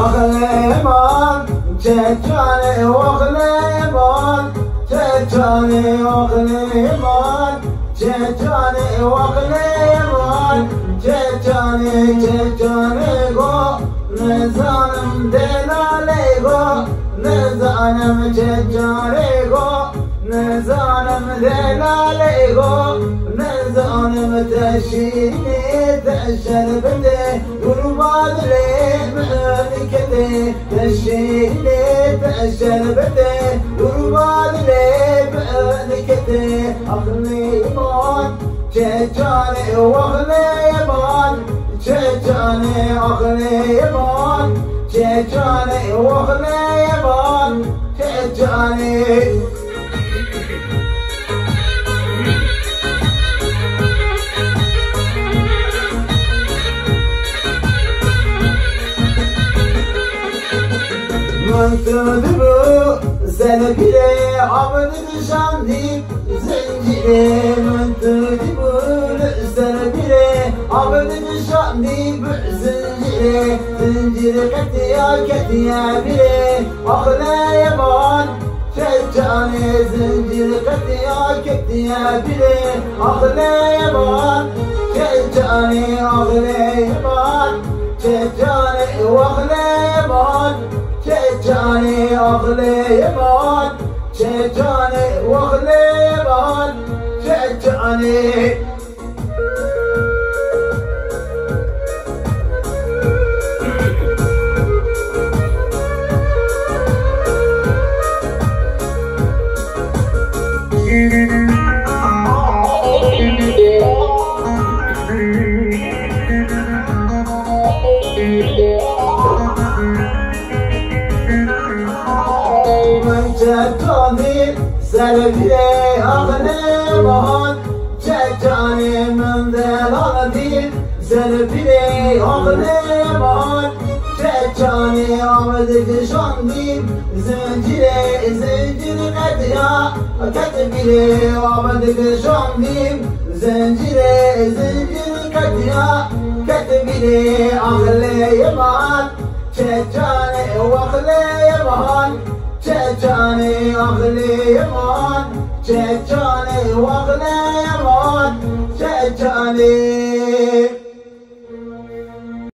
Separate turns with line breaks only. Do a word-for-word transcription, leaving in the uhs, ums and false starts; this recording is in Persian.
أخليمان تجاني وأخليمان تجاني وأخليمان تجاني وأخليمان تجاني تجاني غو نزانم دلالي غو نزانم تجاني غو نزانم دلالي غو نزانم تشيني تأشر بدي قربان لي مهنكتي تشيني تأشر بدي قربان لي مهنكتي أخليمان تجاني وأخليمان تجاني أخليمان تجاني وأخليمان تجاني من تدبو زلبيلي عبد الشاندي زنجيلي من تدبو زلبيلي عبد الشاندي زنجيلي زنجيلي كتيا كتيا بيلي أخلا يمان شجاني زنجيلي كتيا كتيا بيلي أخلا يمان شجاني أخلا يمان شجاني وأخلا يمان شجاني أخليمان شجاني وأخليمان شجاني شجاني سلبي أغليمان شجاني من ذلالتي سلبي أغليمان شجاني عمدك شاندي زنجيري زنجيري قديا كتبيلي عمدك شاندي زنجيري زنجيري قديا كتبيلي أغليمان شجاني وأغليمان شجاني أغليمان شجاني وأغليمان شجاني